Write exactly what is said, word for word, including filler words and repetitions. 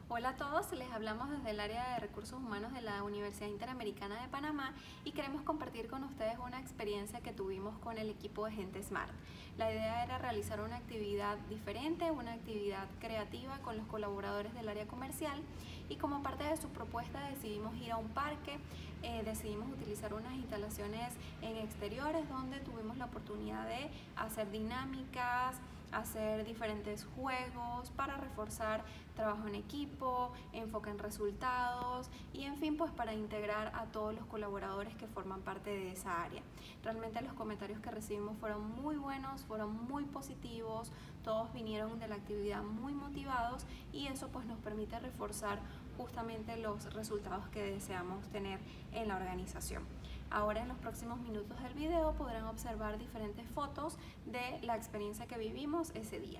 Hola a todos, les hablamos desde el área de recursos humanos de la Universidad Interamericana de Panamá y queremos compartir con ustedes una experiencia que tuvimos con el equipo de Gente Smart. La idea era realizar una actividad diferente, una actividad creativa con los colaboradores del área comercial, y como parte de su propuesta decidimos ir a un parque, eh, decidimos utilizar unas instalaciones en exteriores donde tuvimos la oportunidad de hacer dinámicas, hacer diferentes juegos para reforzar trabajo en equipo, enfoque en resultados y en fin, pues para integrar a todos los colaboradores que forman parte de esa área. Realmente los comentarios que recibimos fueron muy buenos, fueron muy positivos, todos vinieron de la actividad muy motivados y eso pues nos permite reforzar justamente los resultados que deseamos tener en la organización. Ahora en los próximos minutos del video podrán observar diferentes fotos de la experiencia que vivimos ese día.